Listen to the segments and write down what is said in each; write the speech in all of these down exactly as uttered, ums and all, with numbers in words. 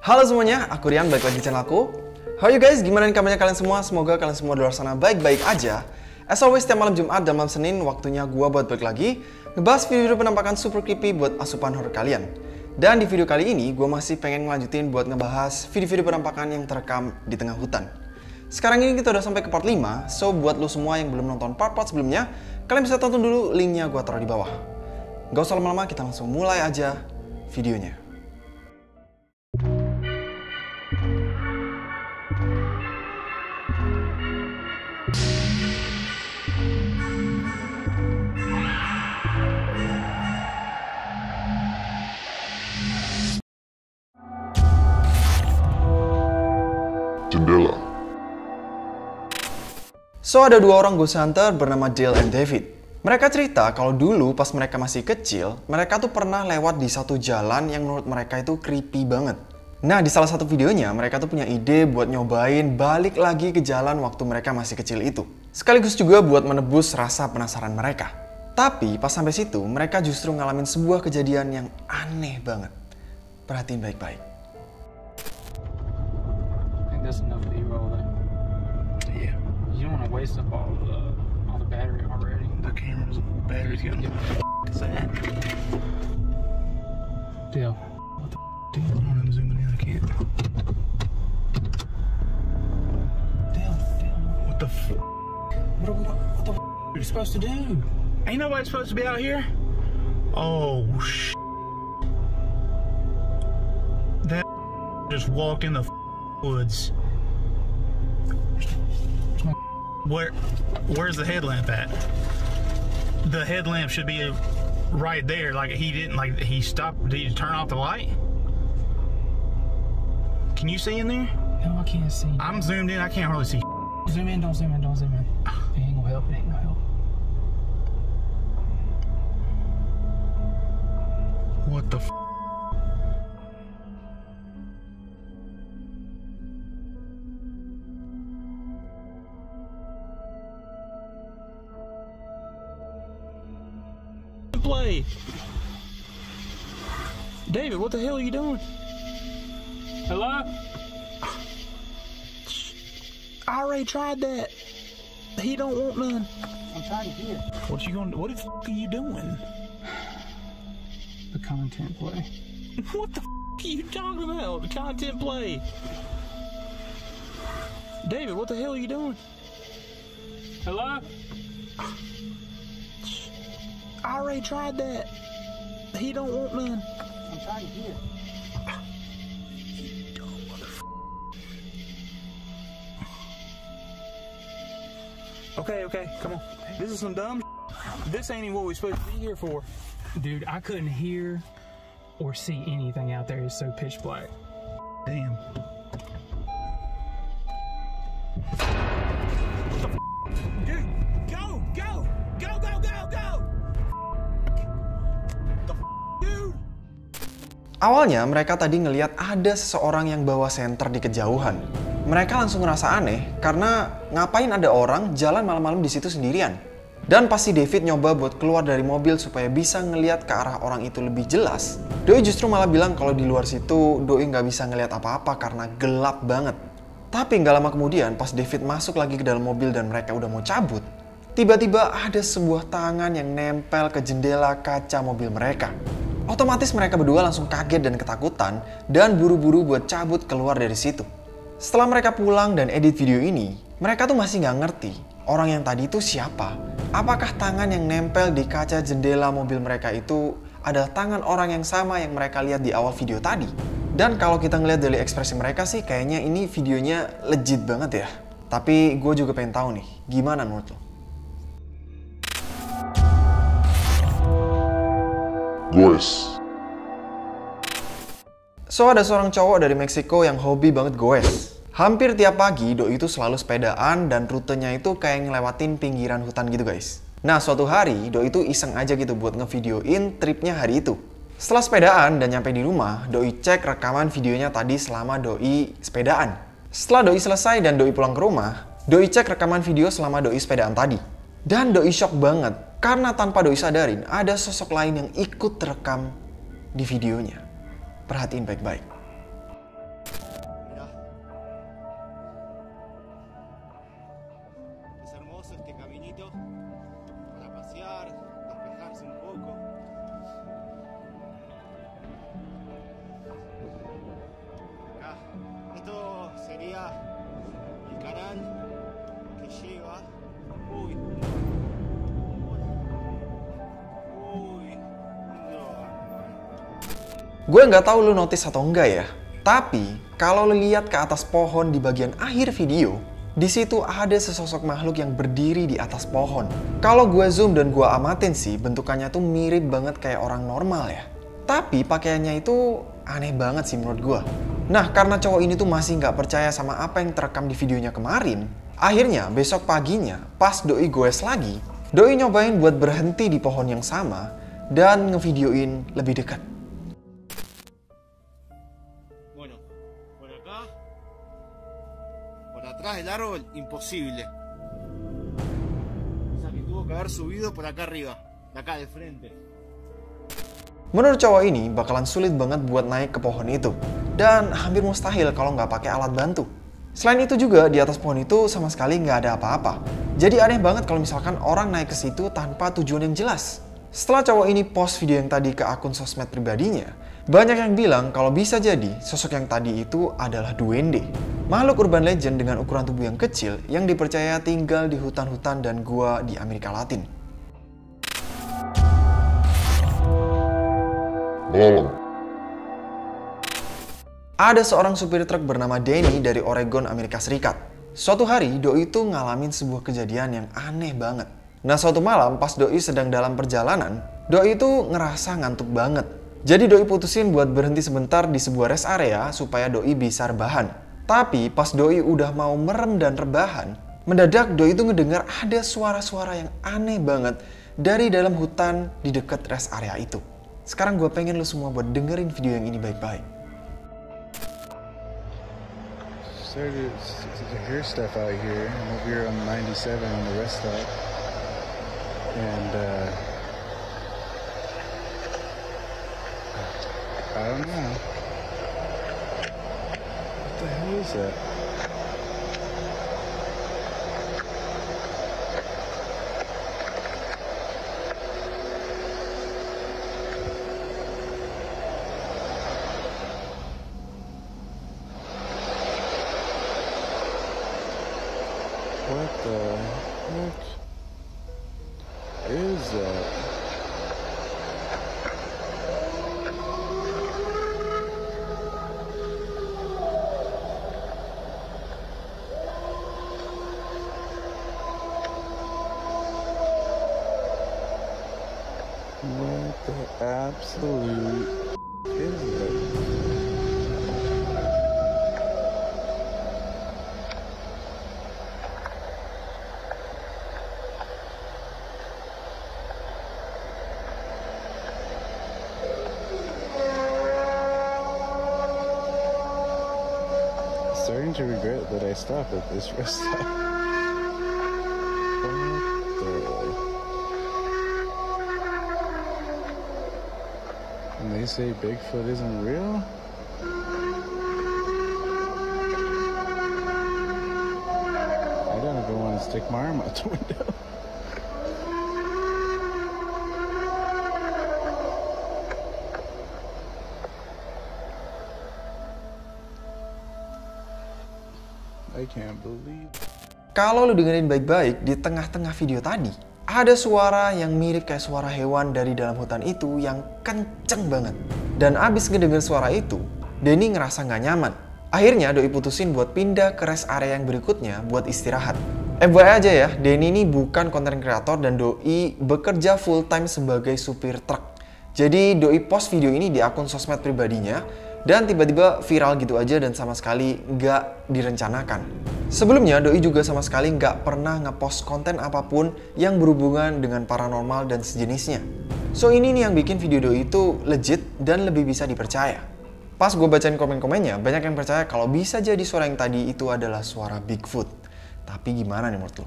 Halo semuanya, aku Rian, balik lagi di channel aku. How you guys? Gimana nih kabarnya kalian semua? Semoga kalian semua di luar sana baik-baik aja. As always, setiap malam Jumat dan malam Senin, waktunya gua buat balik lagi ngebahas video-video penampakan super creepy buat asupan horror kalian. Dan di video kali ini, gua masih pengen ngelanjutin buat ngebahas video-video penampakan yang terekam di tengah hutan. Sekarang ini kita udah sampai ke part lima, so buat lo semua yang belum nonton part-part sebelumnya, kalian bisa tonton dulu, linknya gua taruh di bawah. Gak usah lama-lama, kita langsung mulai aja videonya. Jendela. So, ada dua orang ghost hunter bernama Dale and David. Mereka cerita kalau dulu pas mereka masih kecil, mereka tuh pernah lewat di satu jalan yang menurut mereka itu creepy banget. Nah, di salah satu videonya, mereka tuh punya ide buat nyobain balik lagi ke jalan waktu mereka masih kecil itu. Sekaligus juga buat menebus rasa penasaran mereka. Tapi, pas sampai situ, mereka justru ngalamin sebuah kejadian yang aneh banget. Perhatiin baik-baik. That's enough B-roll then. Yeah. You don't want to waste up all the all the battery already. The camera's battery's getting. What is that? Deal. What the f dude? Hold on, I'm zooming in. I can't. Deal, deal. What the f? What are we what the f are you supposed to do? Ain't nobody supposed to be out here. Oh sh. That just walked in the woods. Where, where's the headlamp at? The headlamp should be right there. Like he didn't, like he stopped. Did he turn off the light? Can you see in there? No, I can't see. I'm zoomed in. I can't hardly see. Zoom in, don't zoom in, don't zoom in. It ain't gonna help, it ain't gonna help. What the f? Play. David, what the hell are you doing? Hello? I already tried that. He don't want none. I'm trying to hear. What you gonna? What the f are you doing? The content play. What the f are you talking about? The content play. David, what the hell are you doing? Hello? I already tried that. He don't want none. I'm trying to hear. Okay, okay, come on. This is some dumb shit. This ain't even what we're supposed to be here for. Dude, I couldn't hear or see anything out there. It's so pitch black. Damn. Dude, go, go, go, go, go, go. The dude. Awalnya mereka tadi ngelihat ada seseorang yang bawa senter di kejauhan. Mereka langsung ngerasa aneh karena ngapain ada orang jalan malam-malam di situ sendirian. Dan pasti David nyoba buat keluar dari mobil supaya bisa ngelihat ke arah orang itu lebih jelas. Doi justru malah bilang kalau di luar situ Doi nggak bisa ngelihat apa-apa karena gelap banget. Tapi nggak lama kemudian pas David masuk lagi ke dalam mobil dan mereka udah mau cabut, tiba-tiba ada sebuah tangan yang nempel ke jendela kaca mobil mereka. Otomatis mereka berdua langsung kaget dan ketakutan dan buru-buru buat cabut keluar dari situ. Setelah mereka pulang dan edit video ini, mereka tuh masih nggak ngerti orang yang tadi itu siapa. Apakah tangan yang nempel di kaca jendela mobil mereka itu adalah tangan orang yang sama yang mereka lihat di awal video tadi? Dan kalau kita ngeliat dari ekspresi mereka sih, kayaknya ini videonya legit banget ya. Tapi gue juga pengen tahu nih, gimana menurut lo? Goes. So, ada seorang cowok dari Meksiko yang hobi banget goes. Hampir tiap pagi, Doi itu selalu sepedaan dan rutenya itu kayak ngelewatin pinggiran hutan gitu guys. Nah, suatu hari, Doi itu iseng aja gitu buat ngevideoin tripnya hari itu. Setelah sepedaan dan nyampe di rumah, Doi cek rekaman videonya tadi selama Doi sepedaan. Setelah Doi selesai dan Doi pulang ke rumah, Doi cek rekaman video selama Doi sepedaan tadi. Dan Doi shock banget, karena tanpa Doi sadarin, ada sosok lain yang ikut terekam di videonya. Perhatiin baik-baik. Gue nggak tahu lu notice atau enggak ya, tapi kalau lu lihat ke atas pohon di bagian akhir video, di situ ada sesosok makhluk yang berdiri di atas pohon. Kalau gue zoom dan gue amatin sih, bentukannya tuh mirip banget kayak orang normal ya. Tapi pakaiannya itu aneh banget sih menurut gue. Nah, karena cowok ini tuh masih nggak percaya sama apa yang terekam di videonya kemarin, akhirnya besok paginya pas doi goes lagi, doi nyobain buat berhenti di pohon yang sama dan ngevideoin lebih dekat. Bueno, por acá, por atrás del árbol, imposible. O sea que tuvo que haber subido por acá arriba, de acá de frente. Menurut cowok ini bakalan sulit banget buat naik ke pohon itu, dan hampir mustahil kalau nggak pakai alat bantu. Selain itu juga di atas pohon itu sama sekali nggak ada apa-apa. Jadi aneh banget kalau misalkan orang naik ke situ tanpa tujuan yang jelas. Setelah cowok ini post video yang tadi ke akun sosmed pribadinya, banyak yang bilang kalau bisa jadi sosok yang tadi itu adalah duende. Makhluk urban legend dengan ukuran tubuh yang kecil yang dipercaya tinggal di hutan-hutan dan gua di Amerika Latin. Melolong. Ada seorang supir truk bernama Danny dari Oregon, Amerika Serikat. Suatu hari, doi itu ngalamin sebuah kejadian yang aneh banget. Nah, suatu malam pas doi sedang dalam perjalanan, doi itu ngerasa ngantuk banget. Jadi doi putusin buat berhenti sebentar di sebuah rest area supaya doi bisa rebahan. Tapi pas doi udah mau merem dan rebahan, mendadak doi itu ngedengar ada suara-suara yang aneh banget dari dalam hutan di dekat rest area itu. Sekarang gue pengen lu semua buat dengerin video yang ini baik-baik. Started to hear stuff out here. I'm over here on ninety-seven on the rest stop, and uh, I don't know. What the hell is that? What the heck is that? What the absolute is that? Starting to regret that I stopped at this rest stop. What the? And they say Bigfoot isn't real? I don't even want to stick my arm out the window. I can't believe. Kalau lu dengerin baik-baik, di tengah-tengah video tadi, ada suara yang mirip kayak suara hewan dari dalam hutan itu yang kenceng banget. Dan abis ngedenger suara itu, Danny ngerasa nggak nyaman. Akhirnya doi putusin buat pindah ke rest area yang berikutnya buat istirahat. F Y I aja ya, Danny ini bukan konten kreator dan doi bekerja full time sebagai supir truk. Jadi doi post video ini di akun sosmed pribadinya, dan tiba-tiba viral gitu aja dan sama sekali nggak direncanakan. Sebelumnya, doi juga sama sekali nggak pernah ngepost konten apapun yang berhubungan dengan paranormal dan sejenisnya. So ini nih yang bikin video doi itu legit dan lebih bisa dipercaya. Pas gue bacain komen-komennya, banyak yang percaya kalau bisa jadi suara yang tadi itu adalah suara Bigfoot. Tapi gimana nih menurut lo?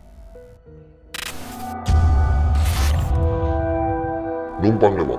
Numpang lewat.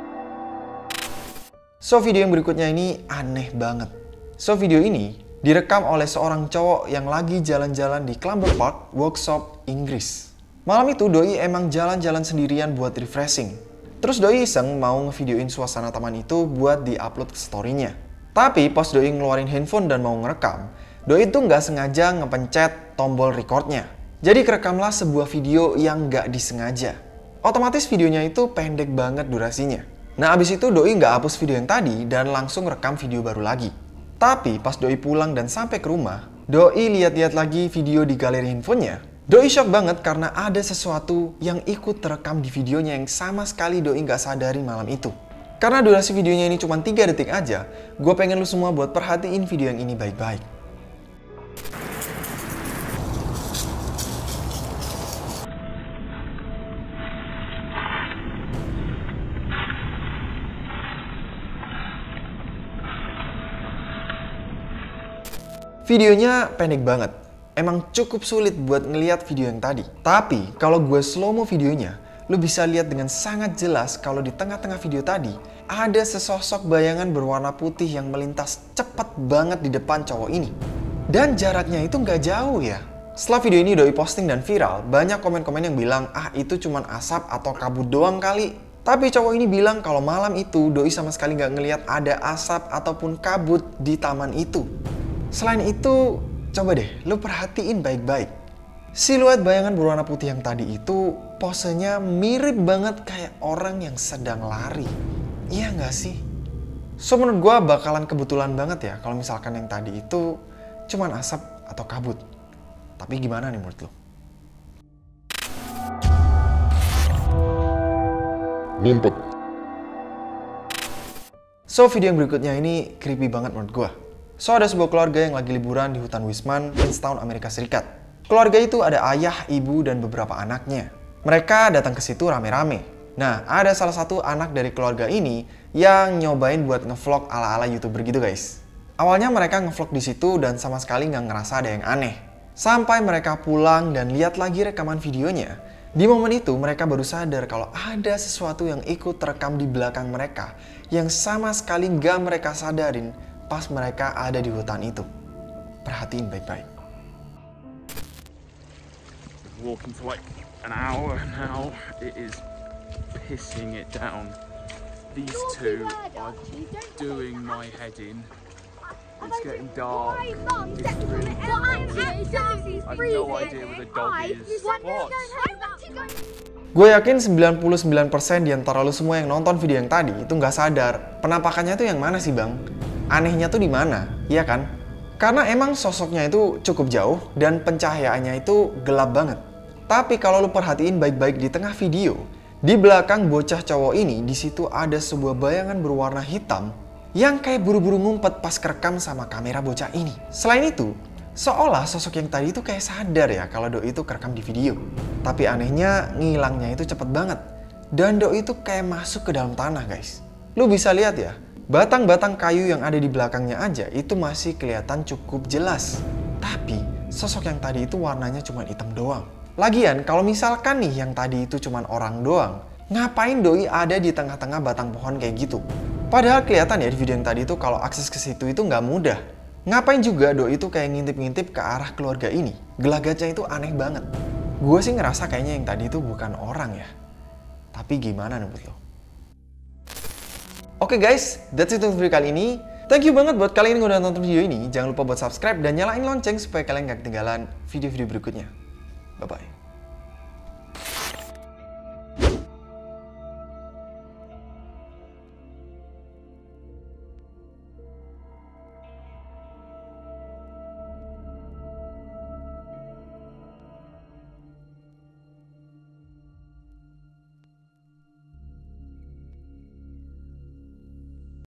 So video yang berikutnya ini aneh banget. So video ini direkam oleh seorang cowok yang lagi jalan-jalan di Clumber Park, Workshop, Inggris. Malam itu doi emang jalan-jalan sendirian buat refreshing. Terus doi iseng mau ngevideoin suasana taman itu buat di-upload ke story-nya. Tapi pas doi ngeluarin handphone dan mau ngerekam, doi itu nggak sengaja ngepencet tombol recordnya. Jadi kerekamlah sebuah video yang nggak disengaja. Otomatis videonya itu pendek banget durasinya. Nah abis itu Doi nggak hapus video yang tadi dan langsung rekam video baru lagi. Tapi pas Doi pulang dan sampai ke rumah, Doi lihat-lihat lagi video di galeri handphonenya. Doi shock banget karena ada sesuatu yang ikut terekam di videonya yang sama sekali Doi nggak sadari malam itu. Karena durasi videonya ini cuma tiga detik aja, gue pengen lu semua buat perhatiin video yang ini baik-baik. Videonya pendek banget. Emang cukup sulit buat ngeliat video yang tadi. Tapi kalau gue slow mo videonya, lu bisa lihat dengan sangat jelas kalau di tengah-tengah video tadi ada sesosok bayangan berwarna putih yang melintas cepat banget di depan cowok ini. Dan jaraknya itu nggak jauh ya. Setelah video ini Doi posting dan viral, banyak komen-komen yang bilang, ah itu cuman asap atau kabut doang kali. Tapi cowok ini bilang kalau malam itu Doi sama sekali nggak ngelihat ada asap ataupun kabut di taman itu. Selain itu, coba deh lu perhatiin baik-baik. Siluet bayangan berwarna putih yang tadi itu posenya mirip banget kayak orang yang sedang lari. Iya nggak sih? So menurut gue bakalan kebetulan banget ya kalau misalkan yang tadi itu cuman asap atau kabut. Tapi gimana nih menurut lo? Ngumpet. So video yang berikutnya ini creepy banget menurut gue. So ada sebuah keluarga yang lagi liburan di hutan Wisman, Queenstown, Amerika Serikat. Keluarga itu ada ayah, ibu, dan beberapa anaknya. Mereka datang ke situ rame-rame. Nah, ada salah satu anak dari keluarga ini yang nyobain buat ngevlog ala-ala YouTuber gitu guys. Awalnya mereka ngevlog di situ dan sama sekali nggak ngerasa ada yang aneh. Sampai mereka pulang dan lihat lagi rekaman videonya. Di momen itu mereka baru sadar kalau ada sesuatu yang ikut terekam di belakang mereka yang sama sekali nggak mereka sadarin pas mereka ada di hutan itu. Perhatiin baik-baik. Walking for like an hour now, it is pissing it down. These two are doing my head in. It's getting dark. It's really dark. I have no idea where the dog is. What? Gue yakin sembilan puluh sembilan persen di antara lu semua yang nonton video yang tadi itu nggak sadar penampakannya tuh yang mana sih bang? Anehnya tuh di mana, iya kan? Karena emang sosoknya itu cukup jauh dan pencahayaannya itu gelap banget. Tapi kalau lu perhatiin baik-baik di tengah video, di belakang bocah cowok ini di situ ada sebuah bayangan berwarna hitam yang kayak buru-buru ngumpet pas kerekam sama kamera bocah ini. Selain itu, seolah sosok yang tadi itu kayak sadar ya kalau Doi itu kerekam di video. Tapi anehnya ngilangnya itu cepet banget. Dan Doi itu kayak masuk ke dalam tanah guys. Lu bisa lihat ya, batang-batang kayu yang ada di belakangnya aja itu masih kelihatan cukup jelas. Tapi sosok yang tadi itu warnanya cuma hitam doang. Lagian kalau misalkan nih yang tadi itu cuma orang doang, ngapain Doi ada di tengah-tengah batang pohon kayak gitu? Padahal kelihatan ya di video yang tadi itu kalau akses ke situ itu nggak mudah. Ngapain juga Doi itu kayak ngintip-ngintip ke arah keluarga ini? Gelagatnya itu aneh banget. Gue sih ngerasa kayaknya yang tadi itu bukan orang ya. Tapi gimana menurut lo? Oke guys, that's it untuk video kali ini. Thank you banget buat kalian yang udah nonton video ini. Jangan lupa buat subscribe dan nyalain lonceng supaya kalian gak ketinggalan video-video berikutnya. Bye-bye.